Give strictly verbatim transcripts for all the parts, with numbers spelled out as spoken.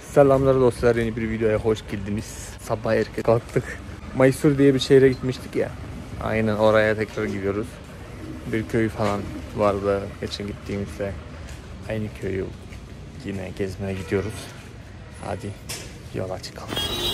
Selamlar dostlar, yeni bir videoya hoş geldiniz. Sabah erken kalktık. Mysore diye bir şehre gitmiştik ya. Aynen oraya tekrar gidiyoruz. Bir köy falan vardı geçen gittiğimizde. Aynı köyü yine gezmeye gidiyoruz. Hadi yola çıkalım.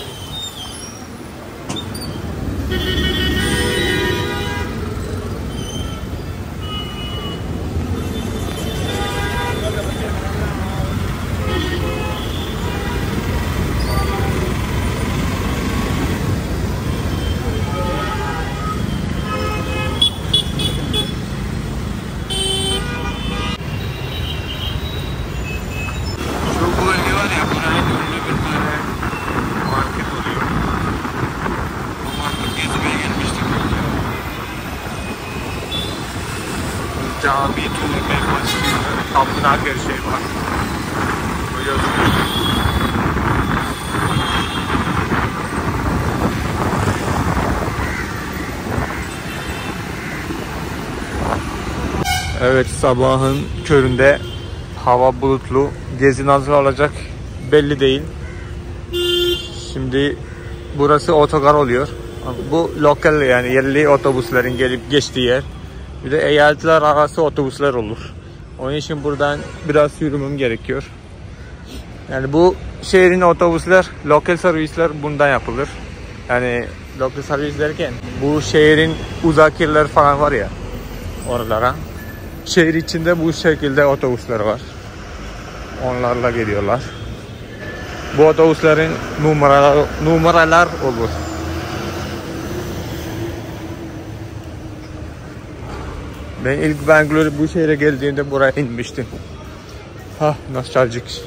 Cami, Tuğme, Başkent, tapınak her şey var. Evet, sabahın köründe hava bulutlu. Gezi nasıl olacak belli değil. Şimdi burası otogar oluyor. Bu lokal, yani yerli otobüslerin gelip geçtiği yer. Bir de eyaletler arası otobüsler olur. Onun için buradan biraz yürümem gerekiyor. Yani bu şehrin otobüsler, lokal servisler bundan yapılır. Yani lokal servis derken bu şehrin uzak yerler falan var ya, oralara. Şehir içinde bu şekilde otobüsler var. Onlarla geliyorlar. Bu otobüslerin numaralar, numaralar olur. Ben ilk Bangalore bu şehre geldiğimde buraya inmiştim. Ha, nostaljik.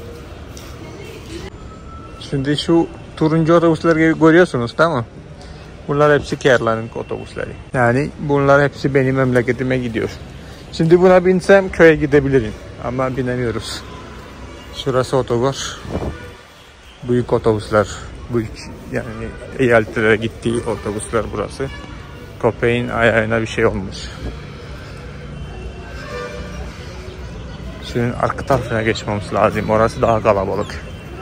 Şimdi şu turuncu otobüsleri görüyorsunuz, değil mi? Bunlar hepsi Kerala'nın otobüsleri. Yani bunlar hepsi benim memleketime gidiyor. Şimdi buna binsem köye gidebilirim. Ama binemiyoruz. Şurası otogar. Büyük otobüsler. Büyük, yani eyaletlere gittiği otobüsler burası. Köpeğin ayağına bir şey olmuş. Şunun arka tarafına geçmemiz lazım. Orası daha kalabalık.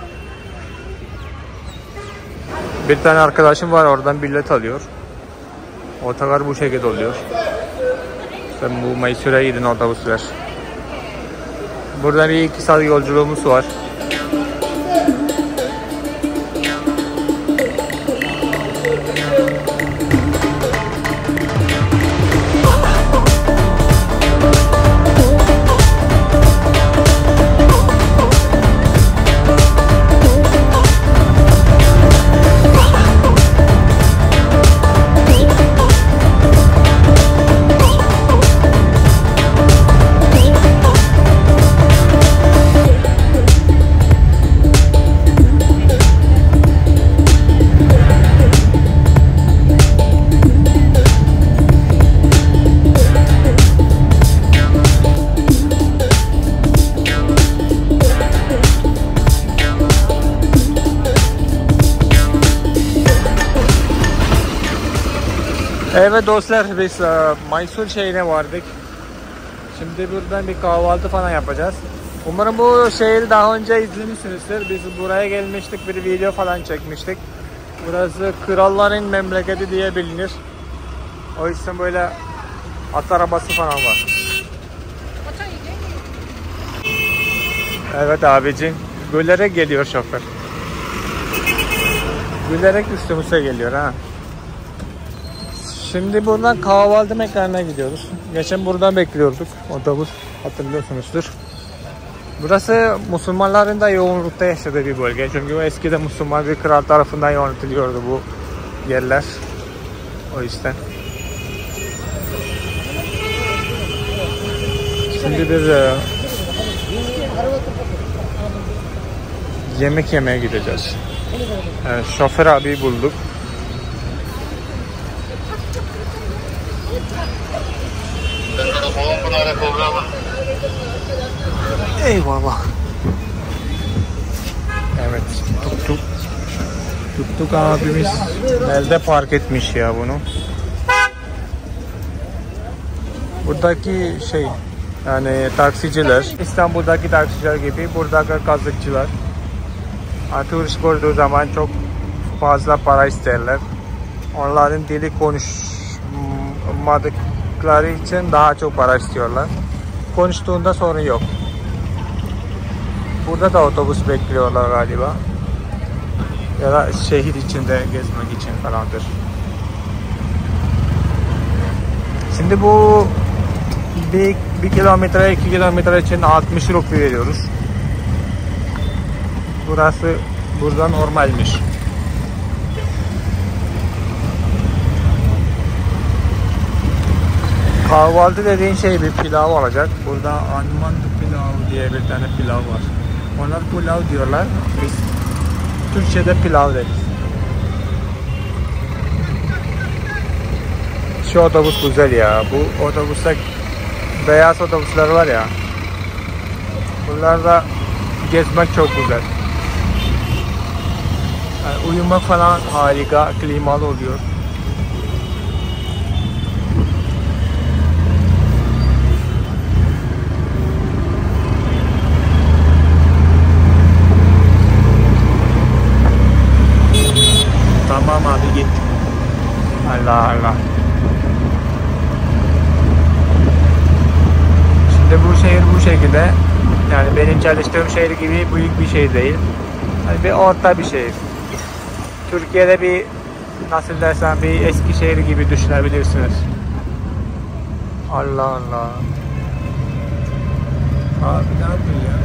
Bir tane arkadaşım var, oradan bilet alıyor. Otogar bu şekilde oluyor. İşte bu Mysore'ya giden otobüsler. Buradan bir iki saat yolculuğumuz var. Evet dostlar, biz uh, Mysore şehrine vardık. Şimdi buradan bir kahvaltı falan yapacağız. Umarım bu şehri daha önce izlemişsinizdir. Biz buraya gelmiştik, bir video falan çekmiştik. Burası kralların memleketi diye bilinir. O yüzden böyle at arabası falan var. Evet abicim, gülerek geliyor şoför. Gülerek üstümüze geliyor ha. Şimdi buradan kahvaltı mekanına gidiyoruz. Geçen buradan bekliyorduk otobüs, hatırlıyorsunuzdur. Burası Müslümanların da yoğunlukta yaşadığı bir bölge. Çünkü eskiden Müslüman bir kral tarafından yönetiliyordu bu yerler. O yüzden. Şimdi bir e, yemek yemeye gideceğiz. Yani şoför abi bulduk. Eyvallah. Evet, tuttuk. Tuttuk abimiz. Elde park etmiş ya bunu. Buradaki şey, yani taksiciler, İstanbul'daki taksiciler gibi buradaki kazıkçılar. Turist gördüğü zaman çok fazla para isterler. Onların dili konuşmadıkları için daha çok para istiyorlar. Konuştuğunda sorun yok. Burada da otobüs bekliyorlar galiba. Ya da şehir içinde gezmek için falandır. Şimdi bu bir, bir kilometre, iki kilometre için altmış rupi veriyoruz. Burası burada normalmiş. Kahvaltı dediğin şey bir pilav olacak. Burada Alman pilav diye bir tane pilav var. Onlar pilav diyorlar. Biz Türkçe'de pilav deriz. Şu otobüs güzel ya. Bu otobüste beyaz otobüsler var ya. Bunlarda gezmek çok güzel. Yani uyumak falan harika, klimalı oluyor. Tamam abi git. Allah Allah. Şimdi bu şehir bu şekilde. Yani benim çalıştığım şehir gibi büyük bir şehir değil. Yani bir orta bir şehir. Türkiye'de bir nasıl desem bir eski şehir gibi düşünebilirsiniz. Allah Allah. Abi ne yapıyor ya?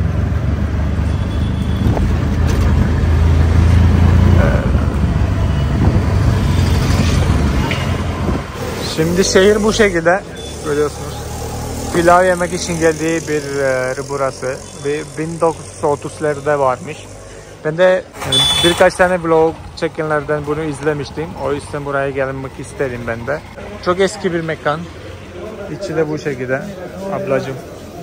Şimdi şehir bu şekilde görüyorsunuz. Pilav yemek için geldiği bir yer burası. bin dokuz yüz otuzlarda varmış. Ben de birkaç tane vlog çekenlerden bunu izlemiştim. O yüzden buraya gelmek istedim ben de. Çok eski bir mekan. İçi de bu şekilde. Ablacığım.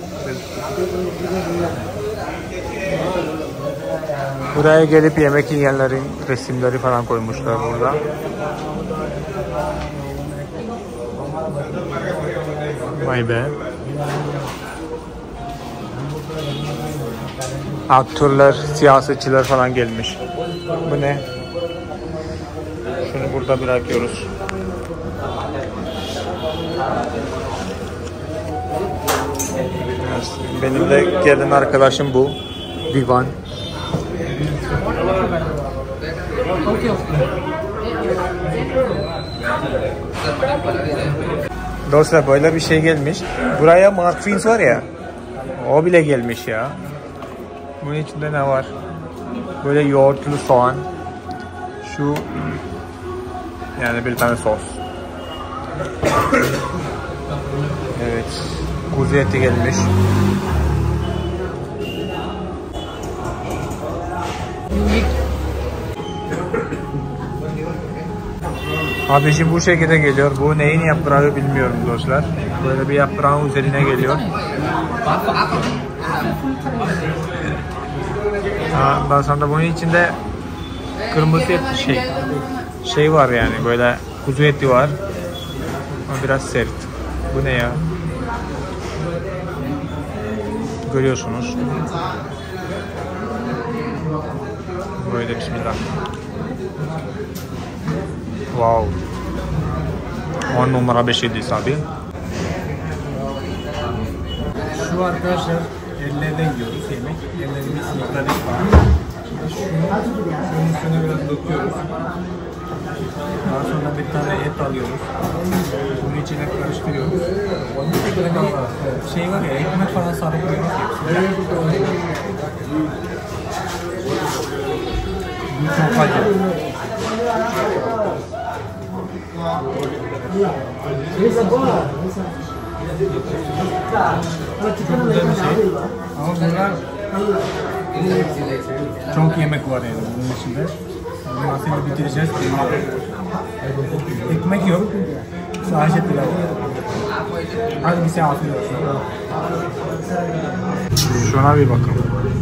Buraya gelip yemek yiyenlerin resimleri falan koymuşlar burada. Vay be. Aktörler, siyasetçiler falan gelmiş. Bu ne? Şunu burada bırakıyoruz. Benim de gelen arkadaşım bu. Vivan. Dostlar böyle bir şey gelmiş. Buraya muffins var ya. O bile gelmiş ya. Bunun içinde ne var? Böyle yoğurtlu soğan. Şu yani bir tane sos. Evet. Kuzu eti gelmiş. Abicim bu şekilde geliyor. Bu neyin yaprağı bilmiyorum dostlar. Böyle bir yaprağın üzerine geliyor. Ondan sonra bunun içinde kırmızı et şey şey var yani böyle kuzu eti var. Ama biraz sert. Bu ne ya? Görüyorsunuz. Böyle bismillah. Wow. on numara beş yedi abi. Şu arkadaşlar ellerden yiyoruz yemek. Ellerimiz yıkadık falan. Şunun üstüne biraz döküyoruz. Daha sonra bir tane et alıyoruz. Bunun içine karıştırıyoruz. Şey var ya ekmek falan sarılıyoruz hepsini. Bu çok acı. Çok güzel bir şey. Ama bunlar çok yemek var yani bunun içinde. Bunu nasıl bitireceğiz bilmiyorum. Ekmek yok. Sadece pilav. Hadi bir şey afiyet olsun. Şuna bir bakın.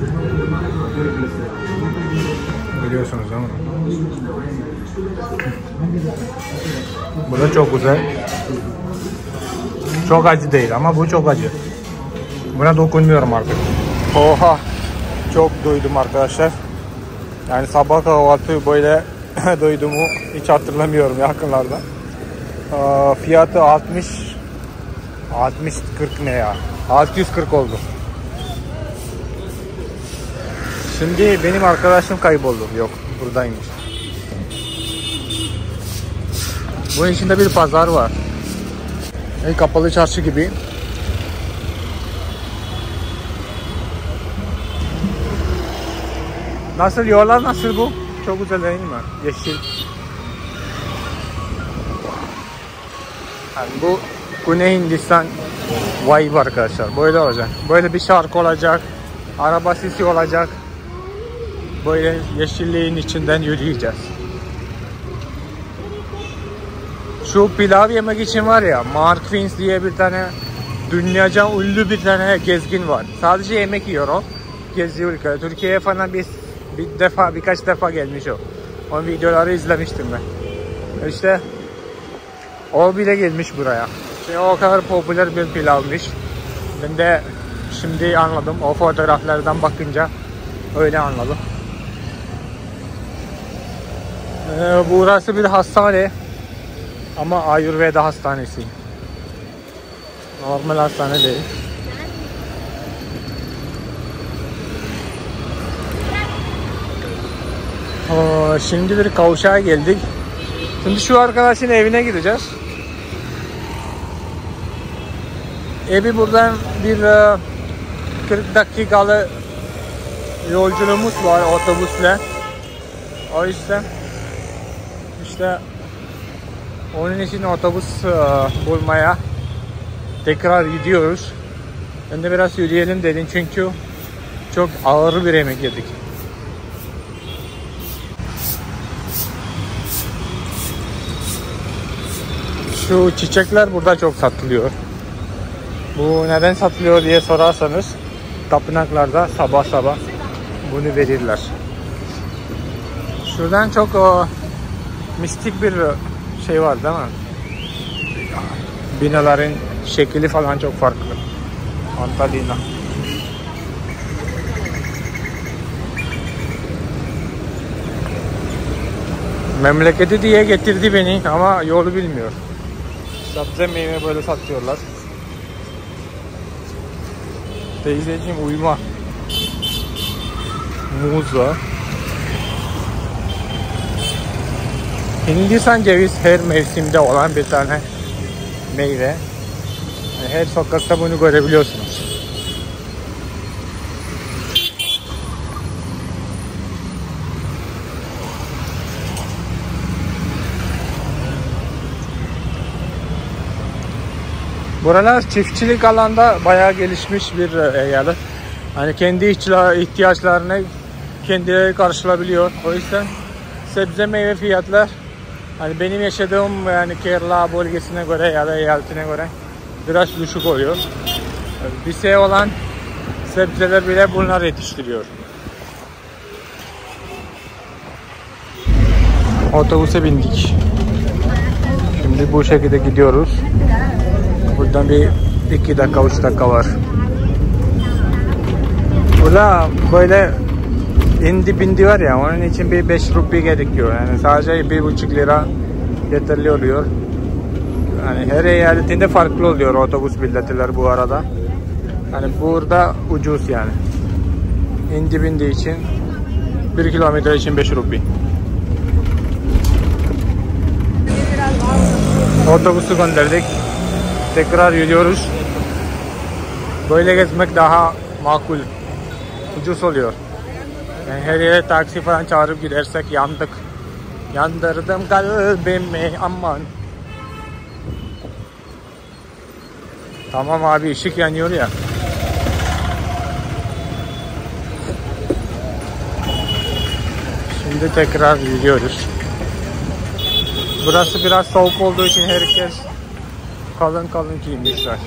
Biliyorsunuz değil mi? Bu da çok güzel. Çok acı değil ama bu çok acı. Buna dokunmuyorum artık. Oha! Çok doydum arkadaşlar. Yani sabah kahvaltı böyle duyduğumu hiç hatırlamıyorum yakınlarda. Ee, fiyatı altmış altmış kırk ne ya? altı yüz kırk oldu. Şimdi benim arkadaşım kayboldu. Yok, buradaymış. Bunun içinde bir pazar var. Yani kapalı çarşı gibi. Nasıl, yollar nasıl bu? Çok güzel değil mi? Yeşil. Yani bu Güney Hindistan vibe arkadaşlar. Böyle olacak. Böyle bir şarkı olacak. Araba sesi olacak. Böyle yeşilliğin içinden yürüyeceğiz. Şu pilav yemek için var ya, Mark Fins diye bir tane dünyaca ünlü bir tane gezgin var. Sadece yemek yiyor o. Geziyor ülkede. Türkiye'ye falan bir, bir defa birkaç defa gelmiş o. Onun videoları izlemiştim ben. İşte o bile gelmiş buraya. İşte o kadar popüler bir pilavmış. Ben de şimdi anladım. O fotoğraflardan bakınca öyle anladım. Ee, burası bir hastane. Ama Ayurveda hastanesi. Normal hastane değil. Ee, şimdi bir kavşağa geldik. Şimdi şu arkadaşın evine gideceğiz. Evi buradan bir kırk dakikalı yolculuğumuz var otobüsle. O yüzden işte onun için otobüs bulmaya tekrar gidiyoruz. Ben de biraz yürüyelim dedim çünkü çok ağır bir yemek yedik. Şu çiçekler burada çok satılıyor. Bu neden satılıyor diye sorarsanız tapınaklarda sabah sabah bunu verirler. Şuradan çok o, mistik bir şey var değil mi? Binaların şekli falan çok farklı. Antalya. Memleketi diye getirdi beni ama yolu bilmiyor. Sebze meyve böyle satıyorlar. Teyzeciğim uyuma. Muz var. Hindistan ceviz her mevsimde olan bir tane meyve. Her sokakta bunu görebiliyorsunuz. Buralar çiftçilik alanda bayağı gelişmiş bir eyalet. Hani kendi ihtiyaçlarını kendileri karşılayabiliyor. O yüzden sebze meyve fiyatlar hani benim yaşadığım yani Kerala bölgesine göre ya da eyaletine göre biraz düşük oluyor. Bir şey olan sebzeler bile bunlar yetiştiriyor. Otobüse bindik. Şimdi bu şekilde gidiyoruz. Buradan bir iki dakika, üç dakika var. Burada böyle indi bindi var ya, onun için bir beş rupi gerekiyor. Yani sadece bir buçuk lira yeterli oluyor. Yani her eyaletinde farklı oluyor otobüs biletleri bu arada. Yani burada ucuz yani. İndi bindi için bir kilometre için beş rupi. Otobüsü gönderdik. Tekrar yürüyoruz. Böyle gezmek daha makul. Ucuz oluyor. Yani her yere taksi falan çağırıp gidersek yandık. Yandırdım kalbimi aman. Tamam abi, ışık yanıyor ya. Şimdi tekrar yürüyoruz. Burası biraz soğuk olduğu için herkes kalın kalın giymişler.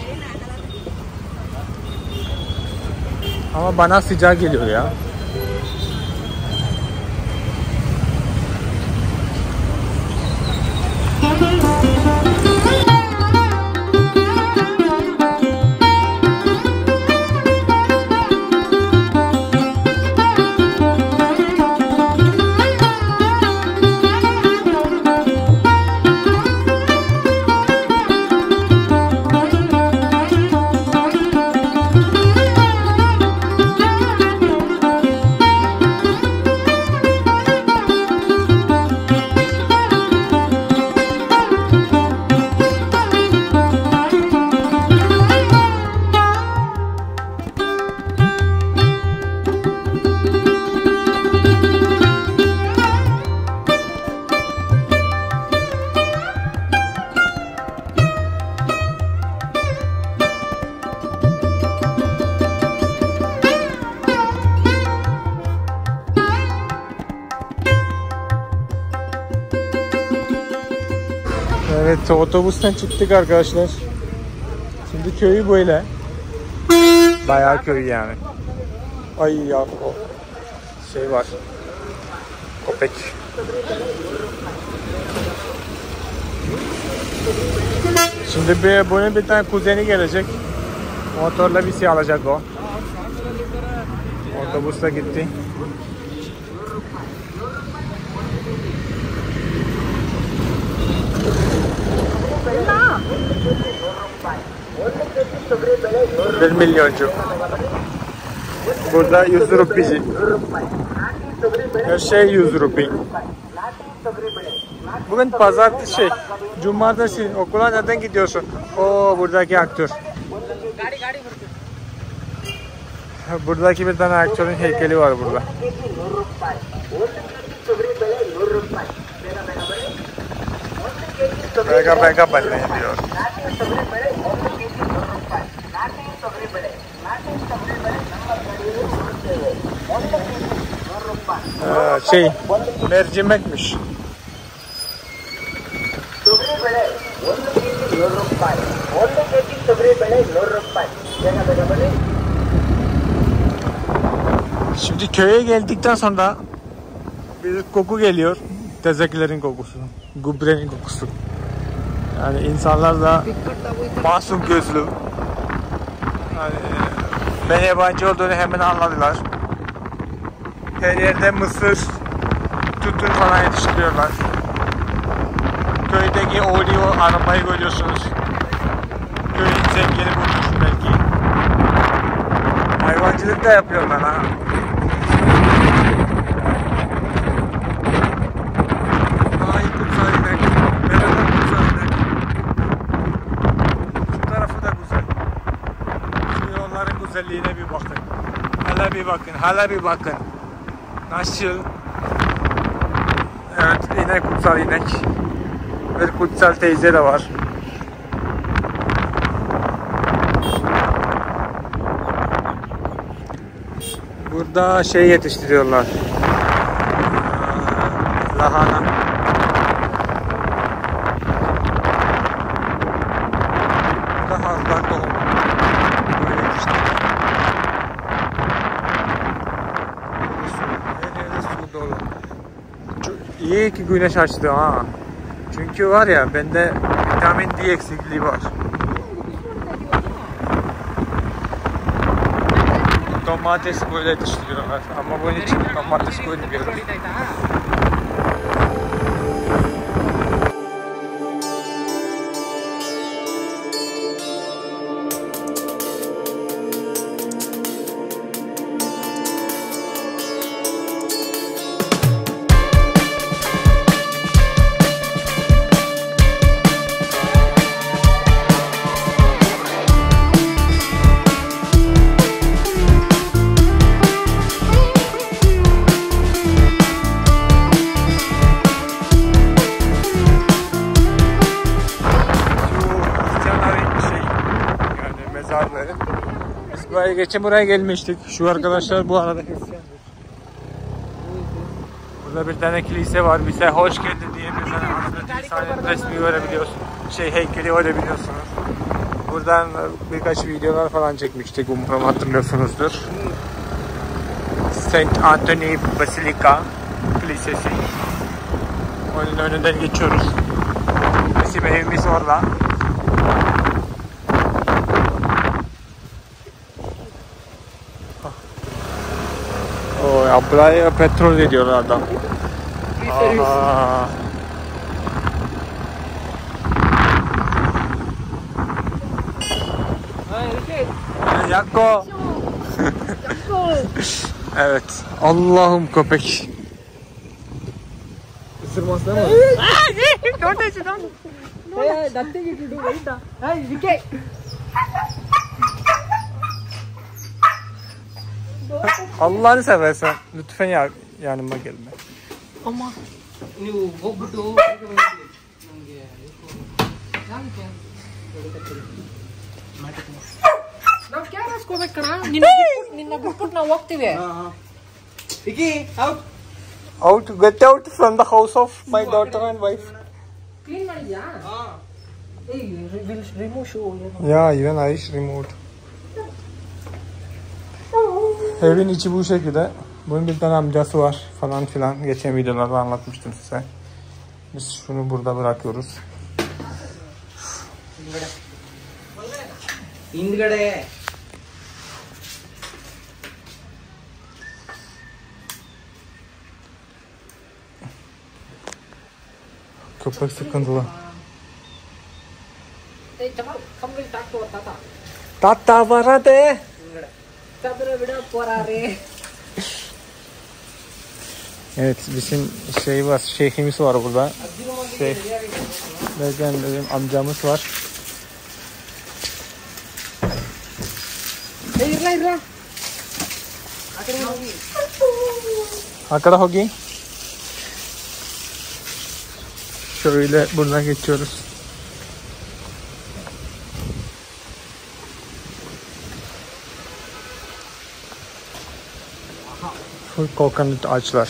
Ama bana sıcak geliyor ya. Evet, otobüsten çıktık arkadaşlar. Şimdi köyü böyle. Bayağı köy yani. Ay ya, o şey var. Köpek. Şimdi bir, bunun bir tane kuzeni gelecek. Motorla bir şey alacak o. Otobüsle gitti. Bir milyoncu. Burada yüz rupici. Her şey yüz rupi. Bugün pazartesi şey, cumartesi. Okula nereden gidiyorsun? Oo, buradaki aktör. Buradaki bir tane aktörün heykeli var burada. Beka beka benne diyor. Ee, şey, mercimekmiş. Şimdi köye geldikten sonra bir koku geliyor. Tezekilerin kokusu, gübrenin kokusu. Yani insanlar da masum gözlü. Yani ben yabancı olduğunu hemen anladılar. Her yerde mısır, tütün falan yetiştiriyorlar. Köydeki olivo arabayı görüyorsunuz. Köyün zengini bulmuş belki. Hayvancılık da yapıyorlar ha. Ay kutsal inek. Merhaba kutsal inek. Şu tarafı da güzel. Şu yolların güzelliğine bir bakın. Hala bir bakın, hala bir bakın. Nasıl? Evet, inek kutsal inek. Bir kutsal teyze de var. Burada şey yetiştiriyorlar. Lahana. Burada hazlar tohumu. Böyle yetiştiriyor. Her yerde su dolu. Çok iyi ki güneş açtı ha. Çünkü var ya, bende vitamin D eksikliği var. Domates böyle yetiştiriyorlar ama bunun için domates koymuyoruz. Biz buraya geçen buraya gelmiştik. Şu arkadaşlar bu arada Hristiyan. Burada bir tane kilise var. Bize hoş geldin diye bir tane Hazreti İsa'nın resmi görebiliyorsunuz. Şey heykeli görebiliyorsunuz. Buradan birkaç videolar falan çekmiştik. Umarım hatırlıyorsunuzdur. Saint Anthony Basilika Kilisesi. Onun önünden geçiyoruz. Bizim evimiz orada. O ya, buraya petrol ediyorlar adam. Aha. Yakko. Evet. Allah'ım köpek. Isırmaz değil mi? Don't touch it, don't. Hey, nothing you can do, wait. Hey, Vicky. Allah'ını seversen lütfen ya, yanıma gelme. Ama ನೀವು ಹೋಗ್ಬಿಟ್ಟು ನನಗೆ ನಾವು ಕ್ಯಾರ್ ಹಾಸ್ಕೋಬೇಕಣ. ನಿನ್ನ ಬಿಟ್ಬಿಟ್ಟು ನಾವು ಹೋಗ್ತೀವಿ. Vicky, out. Out, get out from the house of my daughter and wife. Clean ಮಾಡಿದ್ಯಾ? Hey, will remove show. Ya even Ayş remote. Evin içi bu şekilde. Bunun bir tane amcası var falan filan. Geçen videolarda anlatmıştım size. Biz şunu burada bırakıyoruz. İndigade. Köpek sıkıntılı. Hey, Jamal, come will talk to our tata. Tata var hadi. Sabra vida porare. Evet bizim şey var, şeyhimiz var burada. Şeyh. Derken bizim amcamız var. Hey, irla irla. Hakara hogi. Şöyle buradan geçiyoruz. Full coconut ağaçlar.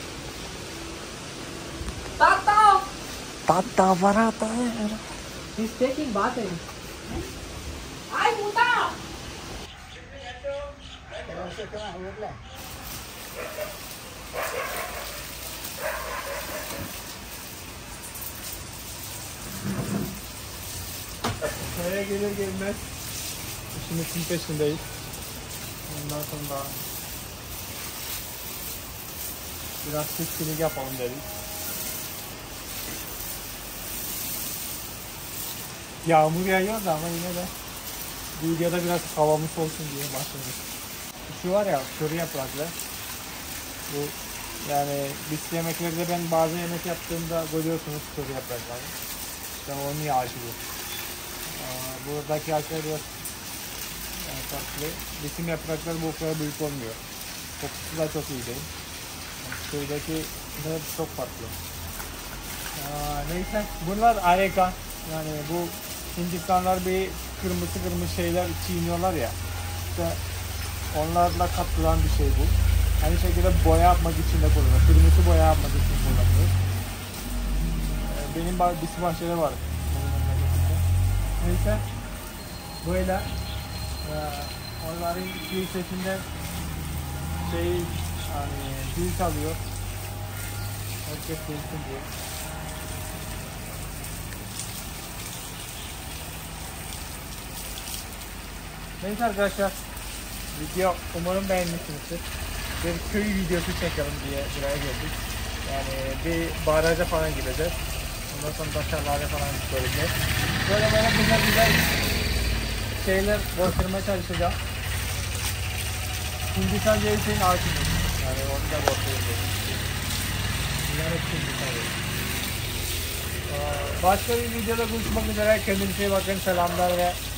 Tata! Tata var hadi. He's taking bath. Ay, puta! Köye gelir gelmez işimizin peşindeyiz. Ondan sonra biraz çiftçilik yapalım dedik. Yağmur yağıyor da ama yine de videoda biraz havamız olsun diye başladık. Şu var ya, köri yapraklı. Bu yani biz yemeklerde ben bazı yemek yaptığımda görüyorsunuz köri yaprakları. İşte onun ağacı bu. Ee, buradaki ağaçlar biraz yani farklı. Bizim yapraklar bu kadar büyük olmuyor. Kokusu da çok iyi değil. Yani köydeki de çok farklı. Ee, neyse bunlar harika. Yani bu Hindistanlar bir kırmızı kırmızı şeyler çiğniyorlar ya. İşte onlarla katılan bir şey bu. Aynı şekilde boya yapmak için de kullanılıyor. Kırmızı boya yapmak için kullanılıyor. Benim bir bahçede var. Neyse. Böyle. Ee, onların bir sesinden şey yani dil çalıyor. Herkes duysun diye. Neyse arkadaşlar. Video umarım beğenmişsinizdir. Bir köy videosu çekelim diye buraya geldik. Yani bir baraja falan gideceğiz. Ondan sonra başarılarda falan göreceğiz. Böyle böyle güzel güzel şeyler göstermeye çalışacağım. Hindistan cevizi'nin hakimiz. Yani onu da göstereceğim. Bunlar hep Hindistan cevizi. Başka bir videoda buluşmak üzere. Kendinize iyi bakın. Selamlar ve